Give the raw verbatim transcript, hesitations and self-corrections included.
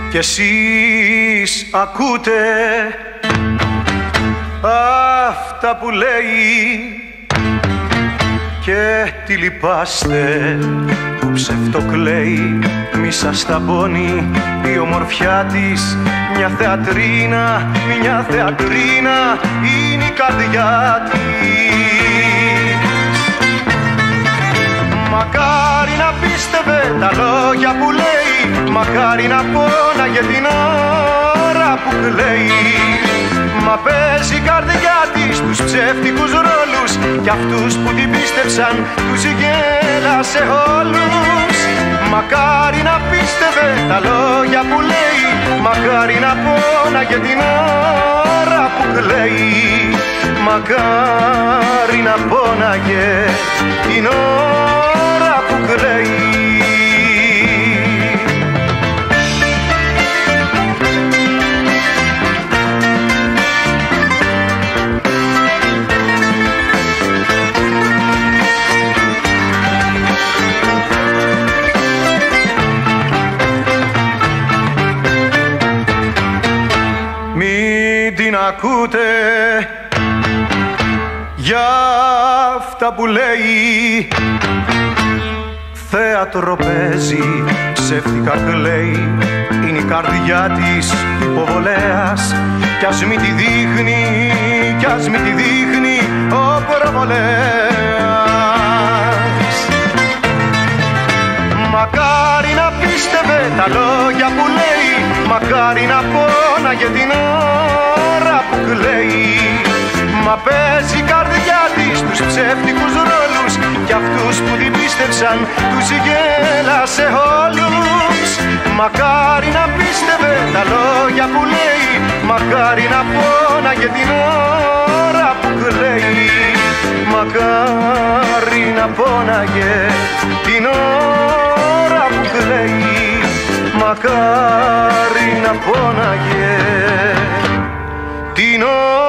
κι εσείς ακούτε αυτά που λέει και τι λυπάστε που ψευτοκλαίει. Μη σας ταμπώνει η ομορφιά της, μια θεατρίνα, μια θεατρίνα είναι η καρδιά της. Μακάρι να πίστευε τα λόγια που λέει, μακάρι να πόναγε την ώρα που κλαίει. Μα παίζει η καρδιά της τους ψεύτικους ρόλους κι αυτούς που την πίστεψαν τους γέλασε όλους. Μακάρι να πίστευε τα λόγια που λέει, μακάρι να πόναγε την ώρα που κλαίει. Μακάρι να πόναγε την ώρα που κλαίει. Την ακούτε για αυτά που λέει, θέατρο παίζει, ψεύτικα κλαίει. Είναι η καρδιά της υποβολέας κι ας μη τη δείχνει, κι ας μη τη δείχνει ο προβολέας. Μακάρι να πίστευε τα λόγια που λέει, μακάρι να πόναγε την ώρα που κλαίει. Μα παίζει η καρδιά της τους ψεύτικους ρόλους κι αυτούς που την πίστεψαν τους γέλασε όλους. Μακάρι να πίστευε τα λόγια που λέει, μακάρι να πόναγε την ώρα που κλαίει. Μακάρι να πόναγε την ώρα που κλαίει. Μακάρι να πόναγε την ώρα